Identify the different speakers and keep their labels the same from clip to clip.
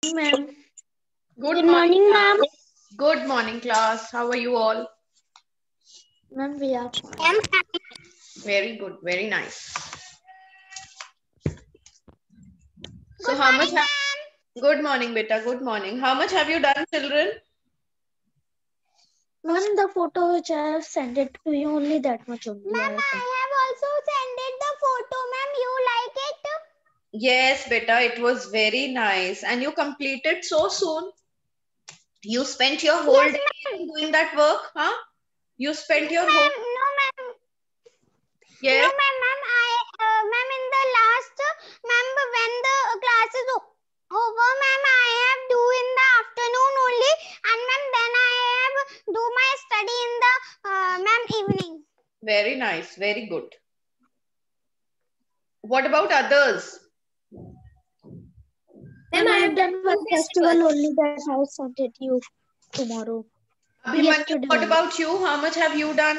Speaker 1: Ma'am.
Speaker 2: Good morning,
Speaker 1: ma'am.
Speaker 2: class. Good morning, class. How are you all?
Speaker 1: Ma'am, we are fine.
Speaker 2: Very good. Very nice. So,
Speaker 3: Good
Speaker 2: how much
Speaker 3: morning,
Speaker 2: have...
Speaker 3: ma'am.
Speaker 2: Good morning, beta. Good morning. How much have you done, children?
Speaker 1: Ma'am, the photo which I have sent it to you, only that much only.
Speaker 3: Ma'am, I have also sent it the photo, ma'am. You like it?
Speaker 2: Yes, beta. It was very nice. And you completed so soon. You spent your whole
Speaker 3: Yes,
Speaker 2: day
Speaker 3: ma'am.
Speaker 2: doing that work, huh? You spent your whole...
Speaker 3: No, ma'am.
Speaker 2: Yes.
Speaker 3: No, ma'am. Ma'am, in the last, ma'am, when the class is over, ma'am, I have do in the afternoon only, and ma'am, then I have do my study in the ma'am evening.
Speaker 2: Very nice. Very good. What about others?
Speaker 1: Ma'am, I have done one festival only that I have sent it to you tomorrow.
Speaker 2: Abhimanyu,
Speaker 1: Yesterday
Speaker 2: what
Speaker 1: only.
Speaker 2: about you? How much have you done?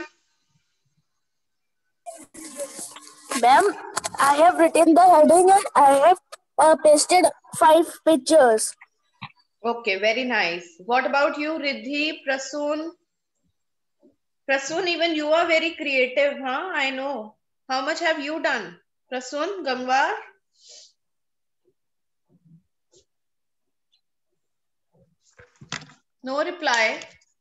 Speaker 4: Ma'am, I have written the heading and I have pasted 5 pictures.
Speaker 2: Okay, very nice. What about you, Riddhi, Prasoon? Prasoon, even you are very creative, huh? I know. How much have you done? Prasoon, Gangwar? No reply.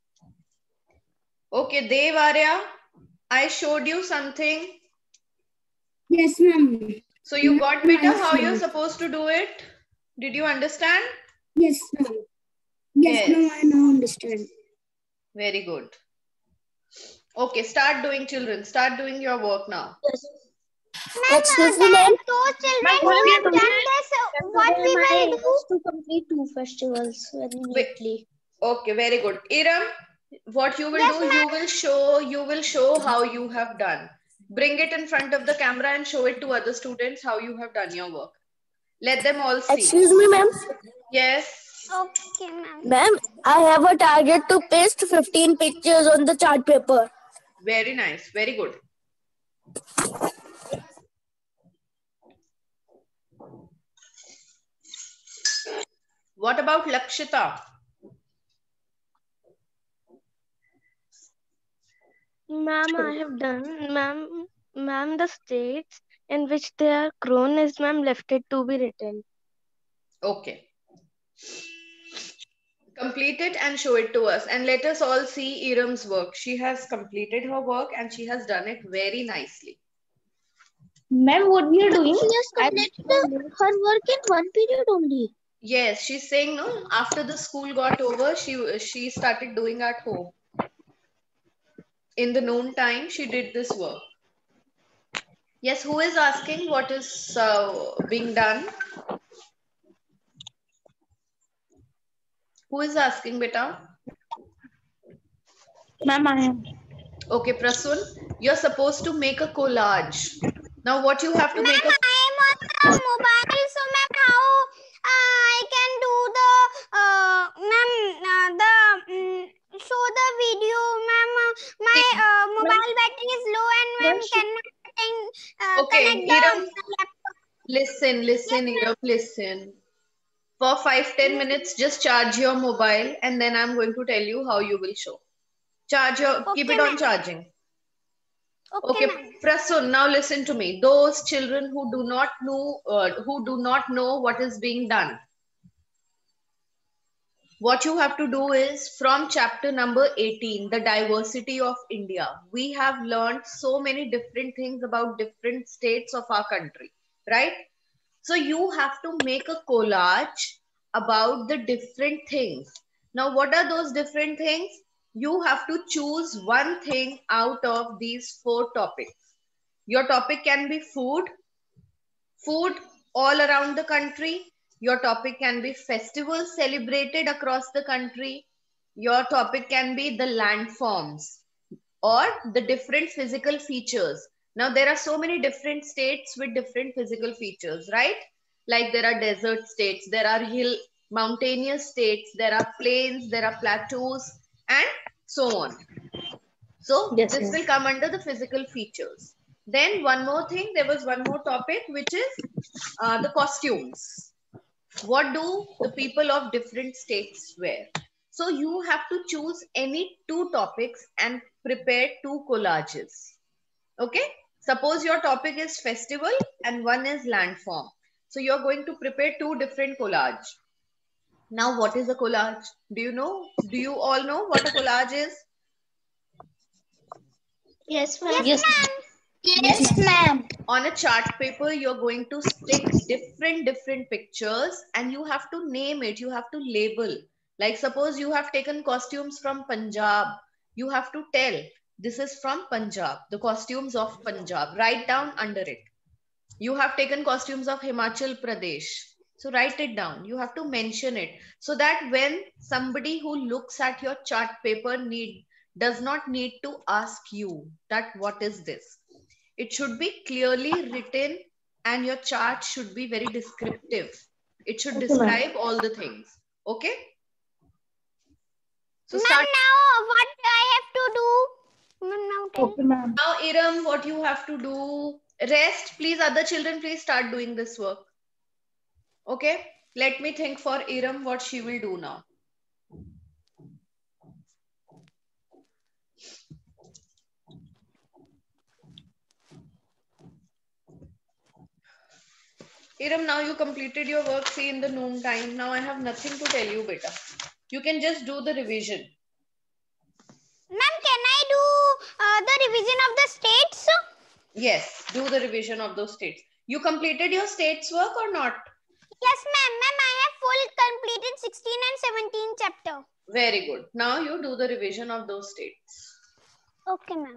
Speaker 2: Okay, Dev Arya, I showed you something.
Speaker 5: Yes, ma'am.
Speaker 2: So you got beta how you're supposed to do it? Did you understand?
Speaker 5: Yes, ma'am. Yes, ma'am, I now understand.
Speaker 2: Very good. Okay, start doing, children. Start doing your work now.
Speaker 1: Yes.
Speaker 3: Ma'am,
Speaker 4: Excuse me, ma'am.
Speaker 3: those children who have done this, what we will do?
Speaker 1: To complete 2 festivals very neatly.
Speaker 2: Okay, very good. Iram, what you will
Speaker 3: Yes,
Speaker 2: do,
Speaker 3: ma'am.
Speaker 2: you will show how you have done. Bring it in front of the camera and show it to other students how you have done your work. Let them all see.
Speaker 4: Excuse me, ma'am.
Speaker 2: Yes.
Speaker 3: Okay, ma'am.
Speaker 4: Ma'am, I have a target to paste 15 pictures on the chart paper.
Speaker 2: Very nice. Very good. What about Lakshita?
Speaker 6: Ma'am, I have done. Ma'am, the states in which they are grown is ma'am left it to be written.
Speaker 2: Okay. Complete it and show it to us. And let us all see Iram's work. She has completed her work and she has done it very nicely.
Speaker 1: Ma'am, what we are doing? She has completed her work in 1 period only.
Speaker 2: Yes, she's saying no. After the school got over, she started doing at home. In the noon time, she did this work. Yes, who is asking what is being done? Who is asking, beta?
Speaker 1: Ma'am, I am.
Speaker 2: Okay, Prasun, you're supposed to make a collage. Now, what you have to make a...
Speaker 3: Ma'am, I am on the mobile, so ma'am, how I can do the ma'am show the video, ma'am. My mobile battery is low and ma'am cannot
Speaker 2: Okay,
Speaker 3: connect the
Speaker 2: Iram,
Speaker 3: laptop.
Speaker 2: listen, Iram, listen. For 5-10 minutes, just charge your mobile and then I'm going to tell you how you will show. Keep it on charging. Okay, Prasun, now listen to me. Those children who do not know what is being done, what you have to do is from chapter number 18, the diversity of India. We have learned so many different things about different states of our country, right? So you have to make a collage about the different things. Now, what are those different things? You have to choose one thing out of these 4 topics. Your topic can be food all around the country. Your topic can be festivals celebrated across the country. Your topic can be the landforms or the different physical features. Now, there are so many different states with different physical features, right? Like there are desert states, there are mountainous states, there are plains, there are plateaus, and so on. So
Speaker 1: Yes,
Speaker 2: this will come under the physical features. Then one more thing, there was one more topic, which is the costumes. What do the people of different states wear? So you have to choose any 2 topics and prepare 2 collages. Okay. Suppose your topic is festival and one is landform. So you're going to prepare 2 different collage. Now, what is a collage? Do you know? Do you all know what a collage is?
Speaker 1: Yes, ma'am.
Speaker 3: Yes, ma'am.
Speaker 1: Yes, ma'am.
Speaker 2: On a chart paper, you're going to stick different pictures and you have to name it. You have to label. Like suppose you have taken costumes from Punjab. You have to tell this is from Punjab, the costumes of Punjab. Write down under it. You have taken costumes of Himachal Pradesh. So write it down. You have to mention it so that when somebody who looks at your chart paper does not need to ask you that what is this. It should be clearly written and your chart should be very descriptive. It should describe all the things. Okay? So
Speaker 3: Ma'am, now what I have to do? Ma'am, now tell.
Speaker 5: Okay, ma'am.
Speaker 2: Now, Iram, what you have to do? Rest, please. Other children, please start doing this work. Okay? Let me think for Iram what she will do now. Iram, now you completed your work, see, in the noon time. Now I have nothing to tell you, beta. You can just do the revision.
Speaker 3: Ma'am, can I do the revision of the states?
Speaker 2: Yes, do the revision of those states. You completed your states work or not?
Speaker 3: Yes, ma'am. Ma'am, I have full completed 16 and 17 chapter.
Speaker 2: Very good. Now you do the revision of those states.
Speaker 3: Okay, ma'am.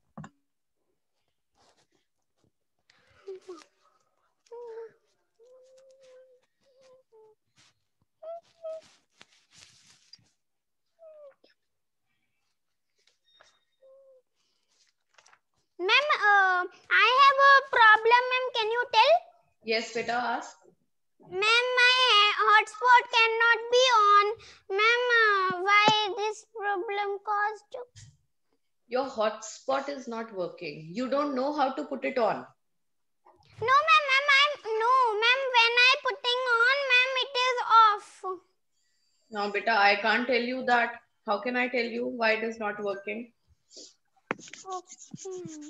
Speaker 3: Ma'am, I have a problem, ma'am. Can you tell?
Speaker 2: Yes, beta, ask.
Speaker 3: Ma'am, my hotspot cannot be on. Ma'am, why this problem caused?
Speaker 2: Your hotspot is not working. You don't know how to put it on.
Speaker 3: No, ma'am, ma'am, when I putting on, ma'am, it is off.
Speaker 2: Now, beta, I can't tell you that. How can I tell you why it is not working?
Speaker 3: Okay.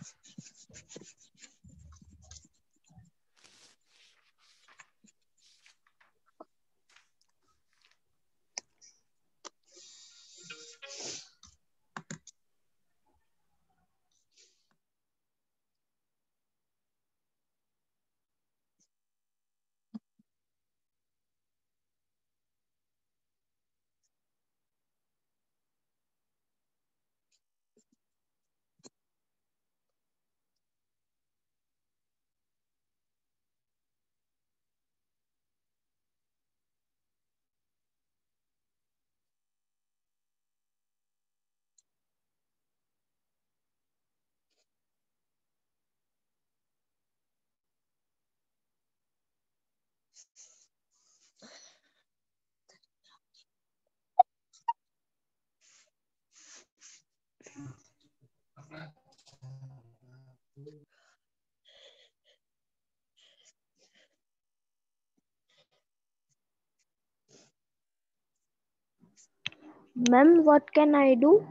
Speaker 6: Ma'am, what can I do?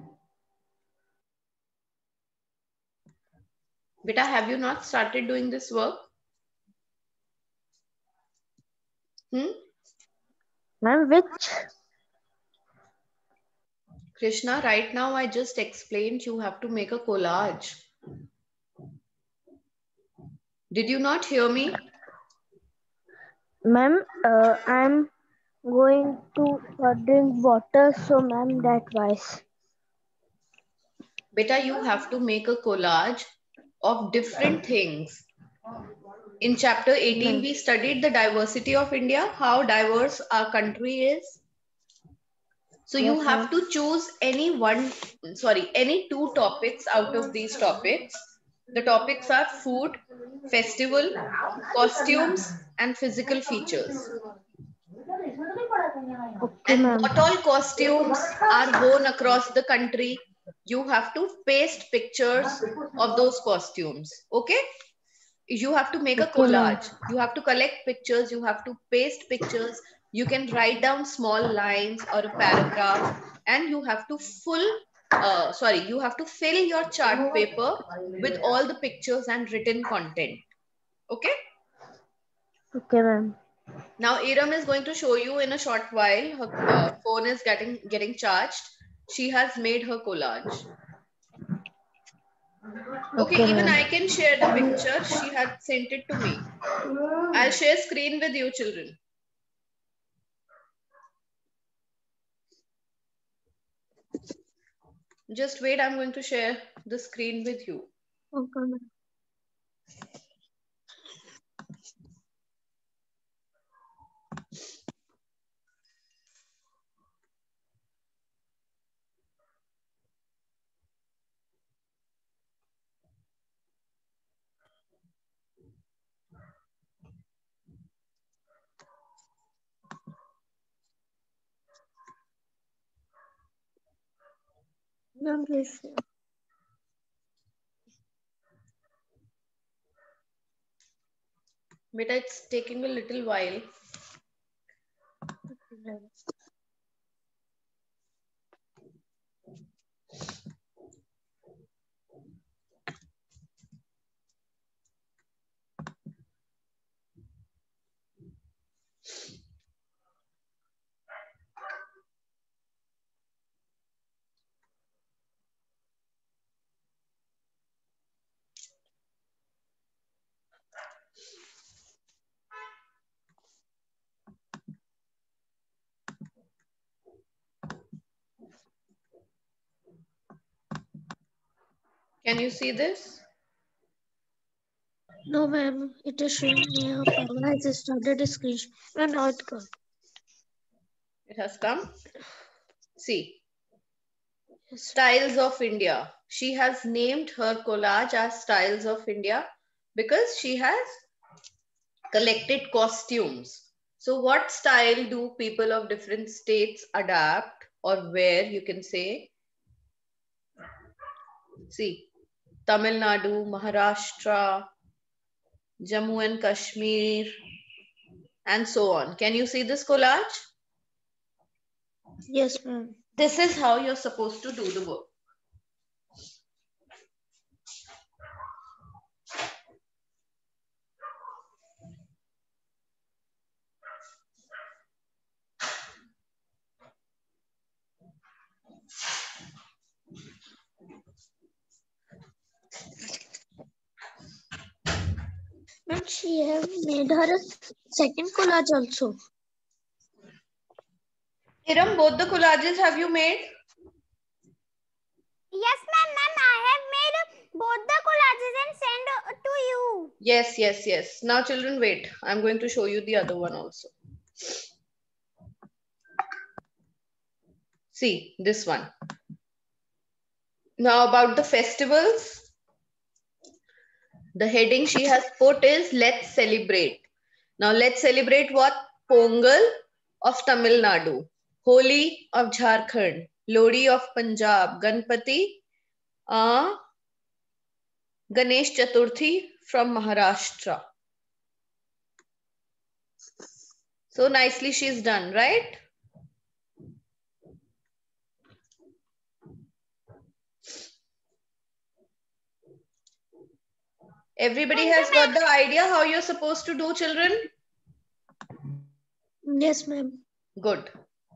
Speaker 2: Beta, have you not started doing this work?
Speaker 6: Ma'am, which?
Speaker 2: Krishna, right now I just explained you have to make a collage. Did you not hear me?
Speaker 6: Ma'am, I'm going to drink water, so ma'am, that wise.
Speaker 2: Beta, you have to make a collage of different things. In chapter 18, we studied the diversity of India, how diverse our country is. So you have to choose any two topics out of these topics. The topics are food, festival, costumes, and physical features.
Speaker 6: Okay,
Speaker 2: And
Speaker 6: ma'am.
Speaker 2: what all costumes are worn across the country, you have to paste pictures of those costumes. Okay? You have to make a
Speaker 6: Okay, ma'am.
Speaker 2: collage. You have to collect pictures. You have to paste pictures. You can write down small lines or a paragraph, and you have to you have to fill your chart paper with all the pictures and written content. Okay.
Speaker 6: Okay, ma'am.
Speaker 2: Now Iram is going to show you in a short while. Her phone is getting charged. She has made her collage. Okay,
Speaker 6: Okay,
Speaker 2: even
Speaker 6: ma'am.
Speaker 2: I can share the picture. She had sent it to me. I'll share screen with you, children. Just wait, I'm going to share the screen with you.
Speaker 6: Okay, ma'am. Ma'am, please.
Speaker 2: Beta, it's taking a little while. Can you see this?
Speaker 6: No, ma'am. It is showing me a power has started a screen. Ma'am, now it come.
Speaker 2: It has come. See. Styles of India. She has named her collage as Styles of India because she has collected costumes. So what style do people of different states adapt or wear, you can say? See, Tamil Nadu, Maharashtra, Jammu and Kashmir, and so on. Can you see this collage?
Speaker 6: Yes, ma'am.
Speaker 2: This is how you're supposed to do the work.
Speaker 6: Ma'am, she have made her a second collage also.
Speaker 2: Iram, both the collages have you made?
Speaker 3: Yes, ma'am. I have made both the collages and sent to you.
Speaker 2: Yes, yes, yes. Now children, wait. I'm going to show you the other one also. See, this one. Now about the festivals. The heading she has put is Let's Celebrate. Now let's celebrate what? Pongal of Tamil Nadu, Holi of Jharkhand, Lodi of Punjab, Ganpati, Ganesh Chaturthi from Maharashtra. So nicely she's done, right? Everybody has got the idea how you're supposed to do, children?
Speaker 6: Yes, ma'am.
Speaker 2: Good.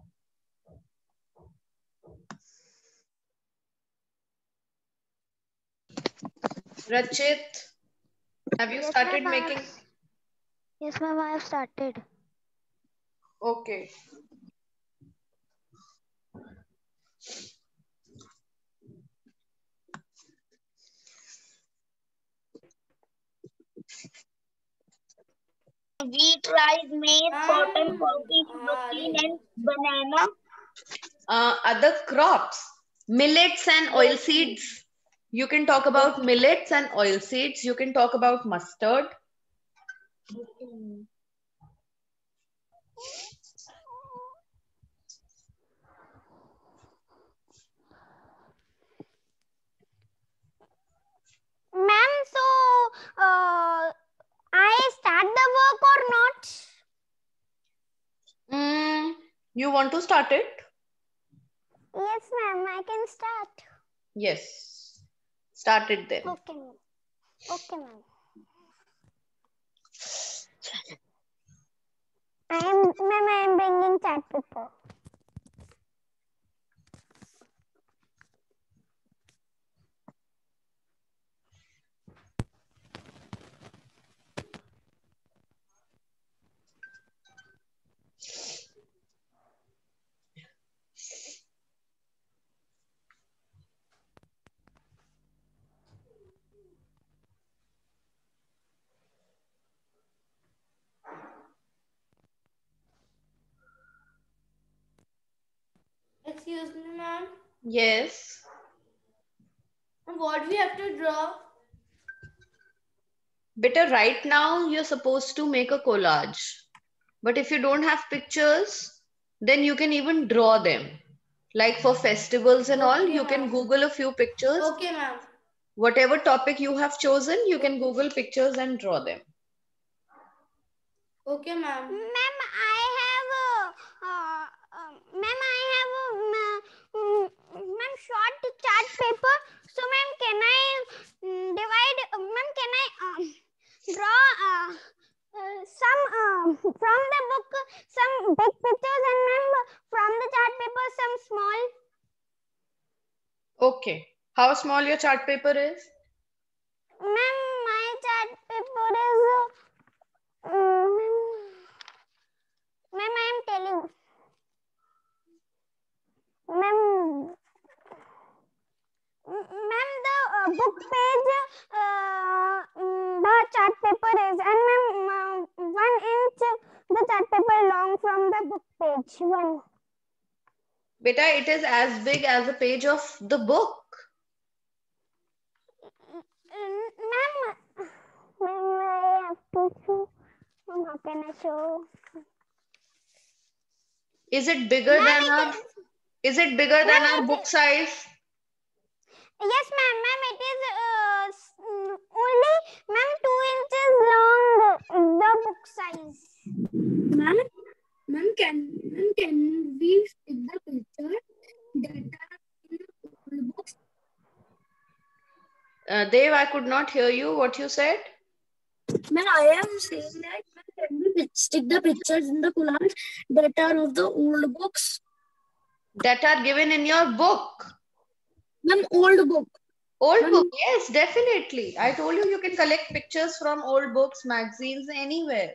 Speaker 2: Rachit, have you started making?
Speaker 3: Yes, ma'am. I have started.
Speaker 2: Okay.
Speaker 4: Wheat, rice, maize, cotton, coffee, sugarcane, and banana.
Speaker 2: Other crops, millets and oil seeds. You can talk about millets and oil seeds. You can talk about mustard.
Speaker 3: Ma'am, so
Speaker 2: You want to start it?
Speaker 3: Yes, ma'am. I can start.
Speaker 2: Yes. Start it then.
Speaker 3: Okay, ma'am. Okay, ma'am. I am bringing chart paper.
Speaker 7: Excuse me, ma'am.
Speaker 2: Yes.
Speaker 7: What we have to draw?
Speaker 2: Better right now you're supposed to make a collage. But if you don't have pictures, then you can even draw them. Like for festivals and all,
Speaker 7: Okay,
Speaker 2: you can
Speaker 7: ma'am.
Speaker 2: Google a few pictures.
Speaker 7: Okay, ma'am.
Speaker 2: Whatever topic you have chosen, you can Google pictures and draw them.
Speaker 7: Okay, ma'am.
Speaker 3: Ma'am, I have ma'am short chart paper. So, ma'am, can I divide? Ma'am, can I draw some from the book some big pictures and ma'am from the chart paper some small?
Speaker 2: Okay. How small your chart paper is?
Speaker 3: Ma'am, my chart paper is ma'am, I am telling. Ma'am, the book page, the chart paper is, and ma'am, 1 inch the chart paper long from the book page. One.
Speaker 2: Beta, it is as big as a page of the book.
Speaker 3: Ma'am, I have to show. Ma'am, how can I show?
Speaker 2: Is it bigger than our? Is it bigger than our book size?
Speaker 3: Yes, ma'am. Ma'am, it is only, ma'am, 2 inches long. The book size.
Speaker 5: Ma'am, can we stick the picture that are in old books?
Speaker 2: Dev, I could not hear you. What you said?
Speaker 4: Ma'am, I am saying that can we stick the pictures in the collage that are of the old books?
Speaker 2: That are given in your book.
Speaker 4: Ma'am, old book.
Speaker 2: Old book, yes, definitely. I told you you can collect pictures from old books, magazines, anywhere.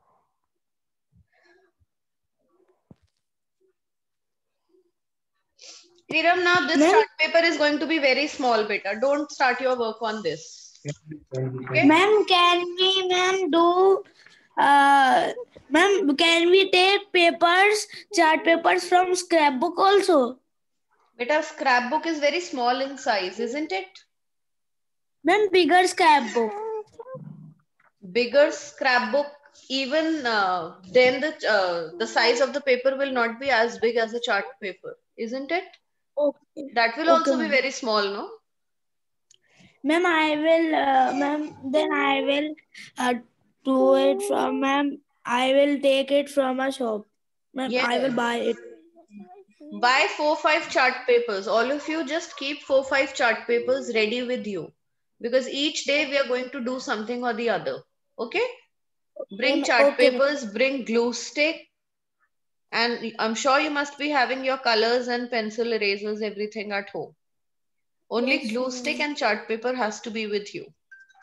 Speaker 2: Kiram, now this chart paper is going to be very small, beta. Don't start your work on this. Okay?
Speaker 7: Ma'am, can we, do? Ma'am, can we take chart papers from scrapbook also?
Speaker 2: Beta, scrapbook is very small in size, isn't it?
Speaker 7: Ma'am, bigger scrapbook.
Speaker 2: Bigger scrapbook, even then the size of the paper will not be as big as a chart paper, isn't it?
Speaker 4: Okay.
Speaker 2: That will also be very small, no?
Speaker 7: Ma'am, I will, then I will do it from, ma'am, I will take it from a shop. Ma'am, I will buy it.
Speaker 2: Buy 4-5 chart papers. All of you just keep 4-5 chart papers ready with you. Because each day we are going to do something or the other. Okay? Bring chart papers, bring glue stick. And I'm sure you must be having your colors and pencil erasers, everything at home. Only glue stick and chart paper has to be with you.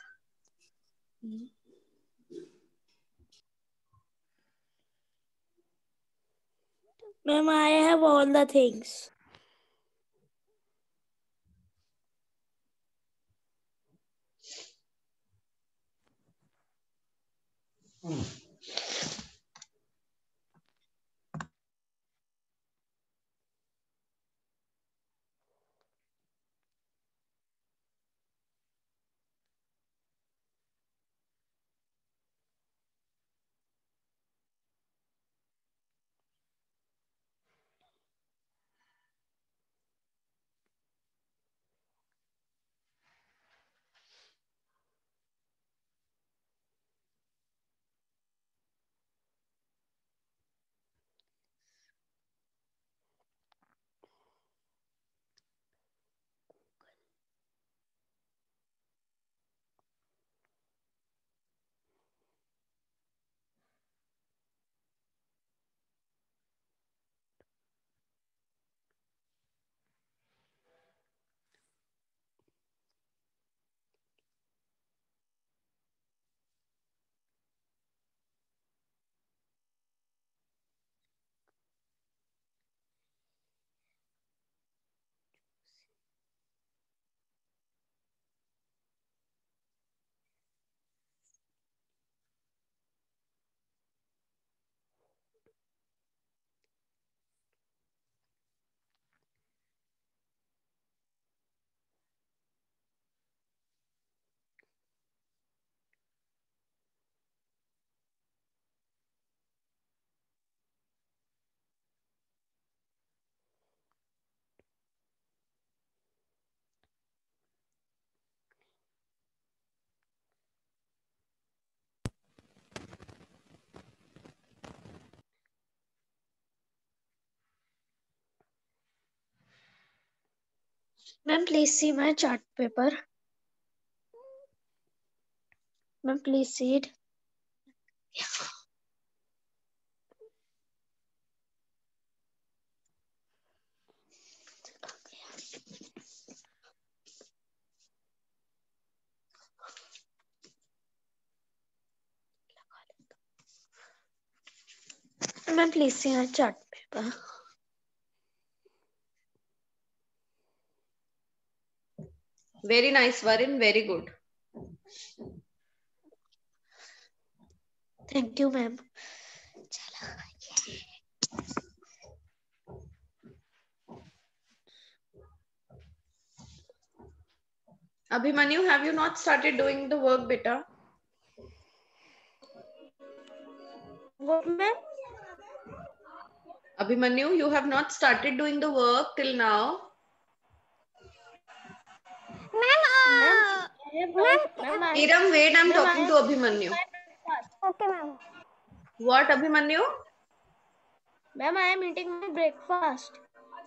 Speaker 7: Ma'am, I have all the things.
Speaker 6: Ma'am, please see my chart paper. Ma'am, please see it. Ma'am, please see my chart paper.
Speaker 2: Very nice, Varun. Very good.
Speaker 6: Thank you, ma'am.
Speaker 2: Abhimanyu, have you not started doing the work, beta?
Speaker 6: What, ma'am?
Speaker 2: Abhimanyu, you have not started doing the work till now. Iram, wait, I'm talking to Abhimanyu.
Speaker 3: Okay, ma'am.
Speaker 2: What, Abhimanyu?
Speaker 6: Ma'am, I am eating my breakfast.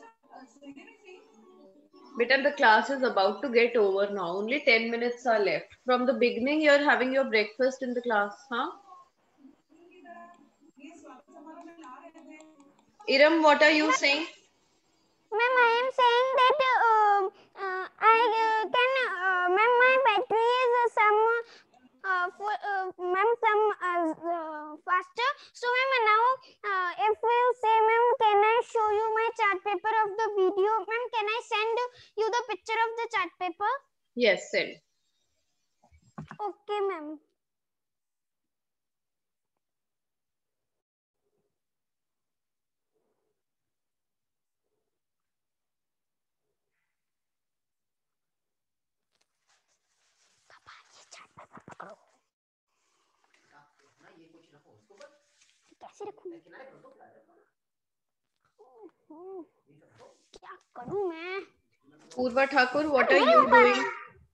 Speaker 2: Beta, the class is about to get over now. Only 10 minutes are left. From the beginning, you're having your breakfast in the class, huh? Iram, what are you saying?
Speaker 3: Ma'am, I am saying that I can, ma'am, my battery is faster. So, ma'am, now if you say, ma'am, can I show you my chart paper of the video? Ma'am, can I send you the picture of the chart paper?
Speaker 2: Yes, send.
Speaker 3: Okay, ma'am. कैसे रखूं? क्या करूं मैं?
Speaker 2: Purva Thakur, what are you doing?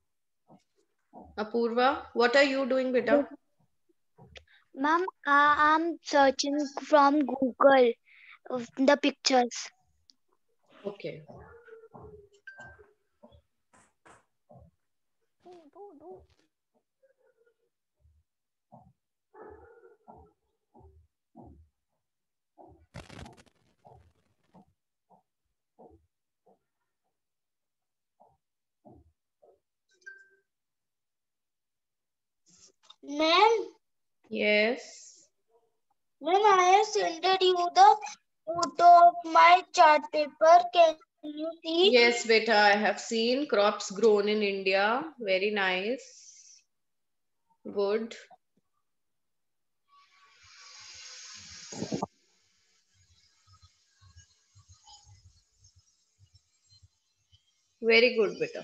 Speaker 2: Apurva, what are you doing, beta?
Speaker 6: Ma'am, I'm searching from Google the pictures.
Speaker 2: Okay.
Speaker 6: Ma'am,
Speaker 2: Yes.
Speaker 6: ma'am, I have sent you the photo of my chart paper. Can you see?
Speaker 2: Yes, beta, I have seen crops grown in India. Very nice. Good. Very good, beta.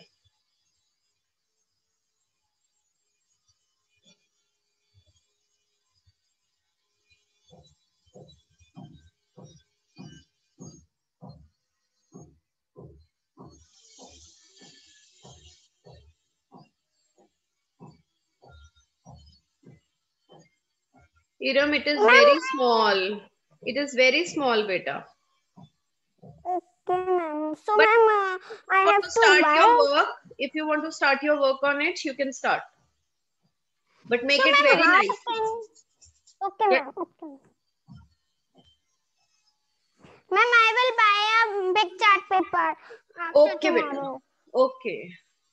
Speaker 2: Iram, it is very small. It is very small, beta.
Speaker 3: Okay, ma'am. So,
Speaker 2: But
Speaker 3: ma'am, I have to
Speaker 2: start
Speaker 3: buy.
Speaker 2: your work. If you want to start your work on it, you can start. But make it very nice.
Speaker 3: Okay, ma'am. Okay. Ma'am, I will buy a big chart paper after
Speaker 2: Okay, beta.
Speaker 3: tomorrow.
Speaker 2: Okay.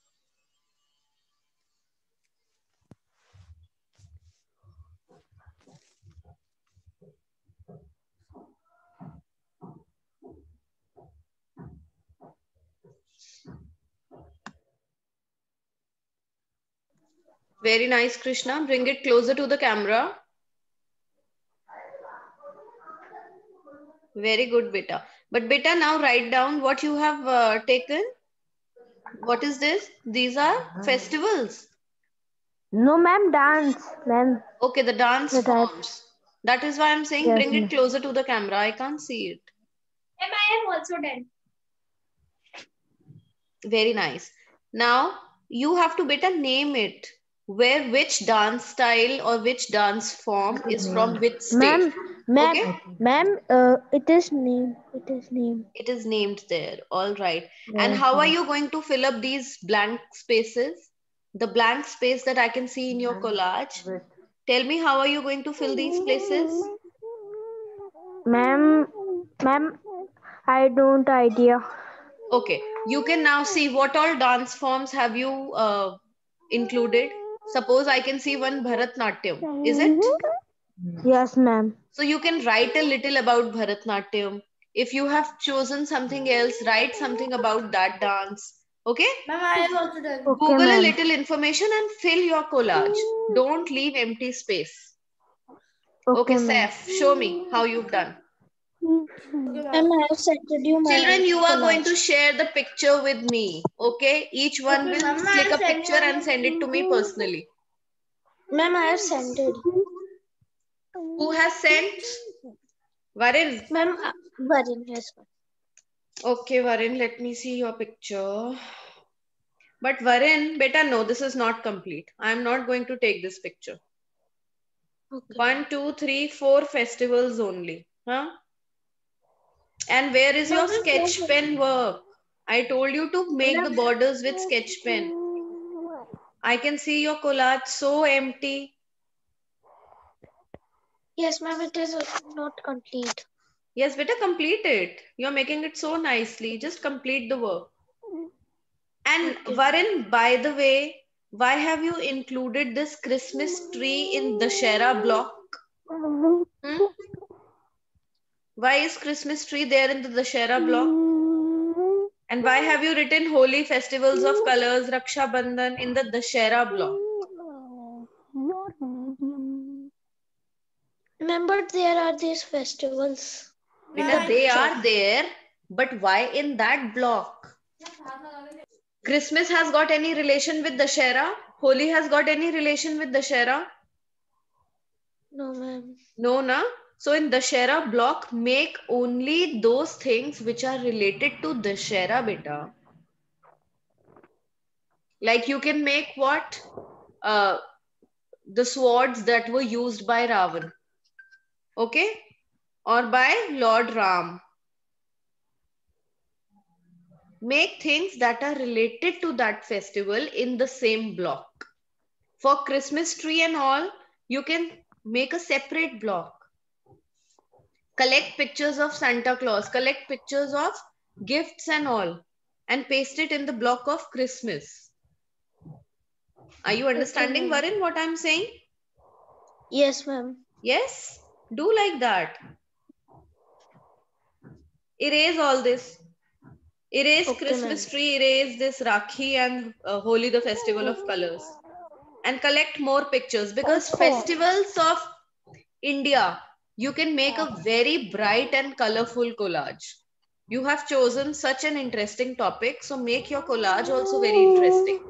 Speaker 2: Very nice, Krishna. Bring it closer to the camera. Very good, beta. But beta, now write down what you have taken. What is this? These are festivals.
Speaker 6: No, ma'am, dance, ma'am.
Speaker 2: Okay, the dance forms. That is why I'm saying
Speaker 6: Yes,
Speaker 2: bring it closer to the camera. I can't see it.
Speaker 1: Ma'am, I am also done.
Speaker 2: Very nice. Now you have to beta name it. Which dance style or which dance form is from which state?
Speaker 1: Ma'am,
Speaker 2: Okay?
Speaker 1: ma'am, it is named. It is named.
Speaker 2: It is named there. All right. And
Speaker 1: Yes,
Speaker 2: how are
Speaker 1: ma'am.
Speaker 2: you going to fill up these blank spaces? The blank space that I can see in your collage. Tell me, how are you going to fill these places?
Speaker 1: Ma'am, I don't idea.
Speaker 2: Okay. You can now see what all dance forms have you included. Suppose I can see one Bharatnatyam. Is it?
Speaker 1: Yes, ma'am.
Speaker 2: So you can write a little about Bharatnatyam. If you have chosen something else, write something about that dance. Okay?
Speaker 7: Ma'am, I have also done.
Speaker 1: Okay,
Speaker 2: Google a
Speaker 1: ma'am.
Speaker 2: little information and fill your collage. Don't leave empty space. Okay,
Speaker 1: ma'am.
Speaker 2: Saif, show me how you've done.
Speaker 5: Ma'am, I have sent you my
Speaker 2: Children, you are going
Speaker 5: collage.
Speaker 2: to share the picture with me. Okay? Each one
Speaker 7: Okay,
Speaker 2: will
Speaker 7: ma'am,
Speaker 2: click
Speaker 7: I'll
Speaker 2: a
Speaker 7: send
Speaker 2: picture
Speaker 7: you.
Speaker 2: and send it to me personally.
Speaker 5: Ma'am, I have sent it.
Speaker 2: Who has sent? Varin.
Speaker 5: Ma'am, Varin has one.
Speaker 2: Okay, Varin, let me see your picture. But Varin, beta, no, this is not complete. I am not going to take this picture.
Speaker 5: Okay.
Speaker 2: 1, 2, 3, 4 festivals only. Huh? And where is your sketch pen work? I told you to make the borders with sketch pen. I can see your collage so empty.
Speaker 5: Yes, ma'am, it is not complete.
Speaker 2: Yes, better complete it. You're making it so nicely. Just complete the work. And
Speaker 5: Okay.
Speaker 2: Varin, by the way, why have you included this Christmas tree in the Dussehra block? Why is Christmas tree there in the Dussehra block? And why have you written Holy Festivals of Colors, Raksha Bandhan in the Dussehra block?
Speaker 5: Remember, there are these festivals.
Speaker 2: Because they are there, but why in that block? Christmas has got any relation with Dussehra? Holi has got any relation with Dussehra?
Speaker 5: No, ma'am.
Speaker 2: No, na? So in Dussehra block, make only those things which are related to Dussehra, beta. Like you can make what? The swords that were used by Ravan. Okay? Or by Lord Ram. Make things that are related to that festival in the same block. For Christmas tree and all, you can make a separate block. Collect pictures of Santa Claus, collect pictures of gifts and all, and paste it in the block of Christmas. Are you understanding,
Speaker 5: Okay,
Speaker 2: Varin, what I'm saying?
Speaker 5: Yes, ma'am.
Speaker 2: Yes? Do like that. Erase all this. Erase
Speaker 5: Okay,
Speaker 2: Christmas tree, erase this Rakhi and Holi, the festival of colors. And collect more pictures, because festivals of India, you can make a very bright and colorful collage. You have chosen such an interesting topic, so make your collage also very interesting.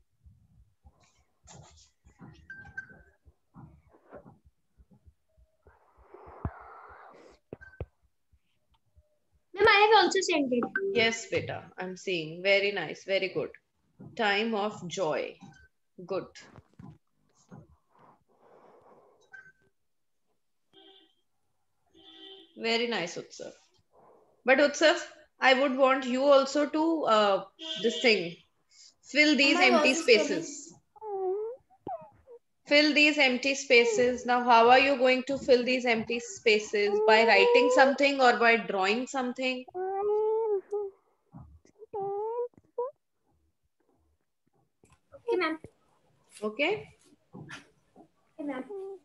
Speaker 5: Ma'am, I have also sent it.
Speaker 2: Yes, beta, I'm seeing. Very nice, very good. Time of joy. Good. Very nice, Utsav. But Utsav, I would want you also to this thing, fill these empty spaces. Fill these empty spaces. Now, how are you going to fill these empty spaces? By writing something or by drawing something?
Speaker 5: Okay, ma'am.
Speaker 2: Okay.
Speaker 5: Okay, ma'am.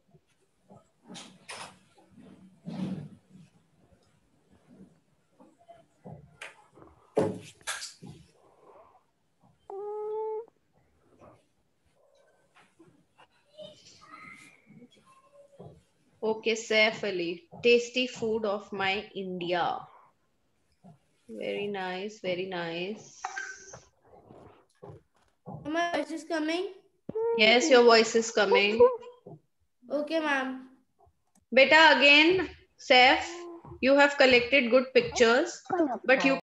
Speaker 2: Okay, Saif Ali. Tasty food of my India. Very nice, very nice.
Speaker 7: My voice is coming?
Speaker 2: Yes, your voice is coming.
Speaker 7: Okay, ma'am.
Speaker 2: Beta, again, Saif, you have collected good pictures, but you